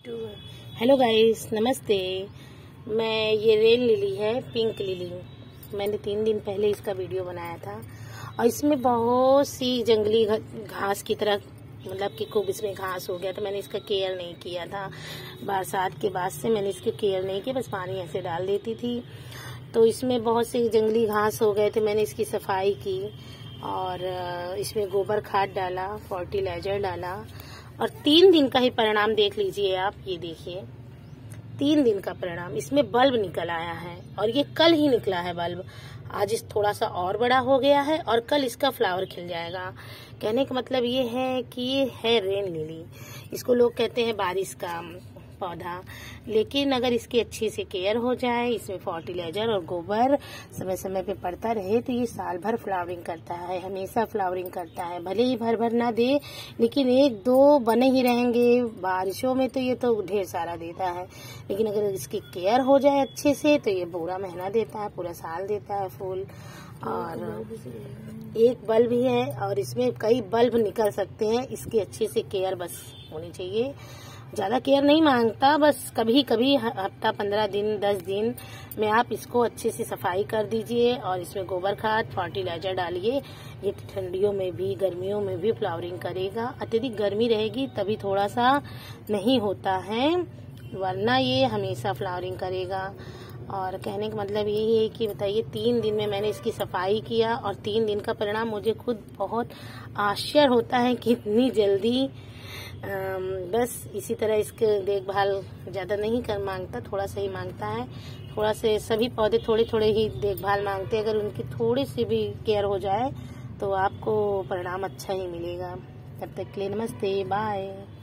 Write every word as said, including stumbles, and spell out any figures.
Hello guys, नमस्ते। मैं ये रेन लिली है, पिंक लिली। मैंने तीन दिन पहले इसका वीडियो बनाया था और इसमें बहुत सी जंगली घास की तरह, मतलब कि खूब इसमें घास हो गया था। मैंने इसका केयर नहीं किया था। बरसात के बाद से मैंने इसकी केयर नहीं की, बस पानी ऐसे डाल देती थी। तो इसमें बहुत सी जंगली घास हो गए थे। मैंने इसकी सफाई की और इसमें गोबर खाद डाला, फर्टिलाइजर डाला और तीन दिन का ही परिणाम देख लीजिए आप। ये देखिए, तीन दिन का परिणाम। इसमें बल्ब निकल आया है और ये कल ही निकला है बल्ब। आज इस थोड़ा सा और बड़ा हो गया है और कल इसका फ्लावर खिल जाएगा। कहने का मतलब ये है कि ये है रेन लिली। इसको लोग कहते हैं बारिश का पौधा, लेकिन अगर इसकी अच्छी से केयर हो जाए, इसमें फर्टिलाइजर और गोबर समय समय पे पड़ता रहे, तो ये साल भर फ्लावरिंग करता है, हमेशा फ्लावरिंग करता है। भले ही भर भर ना दे, लेकिन एक दो बने ही रहेंगे। बारिशों में तो ये तो ढेर सारा देता है, लेकिन अगर इसकी केयर हो जाए अच्छे से तो ये पूरा महीना देता है, पूरा साल देता है फूल। और एक बल्ब ही है और इसमें कई बल्ब निकल सकते हैं। इसकी अच्छे से केयर बस होनी चाहिए। ज्यादा केयर नहीं मांगता, बस कभी कभी हफ्ता पंद्रह दिन दस दिन में आप इसको अच्छे से सफाई कर दीजिए और इसमें गोबर खाद फर्टिलाइजर डालिए। ये ठंडियों में भी गर्मियों में भी फ्लावरिंग करेगा। अत्यधिक गर्मी रहेगी तभी थोड़ा सा नहीं होता है, वरना ये हमेशा फ्लावरिंग करेगा। और कहने का मतलब यही है कि बताइए, तीन दिन में मैंने इसकी सफाई किया और तीन दिन का परिणाम मुझे खुद बहुत आश्चर्य होता है कि इतनी जल्दी। बस इसी तरह इसके देखभाल ज्यादा नहीं कर मांगता, थोड़ा सा ही मांगता है। थोड़ा से सभी पौधे थोड़े थोड़े ही देखभाल मांगते हैं। अगर उनकी थोड़ी सी भी केयर हो जाए तो आपको परिणाम अच्छा ही मिलेगा। तब तक के लिए नमस्ते, बाय।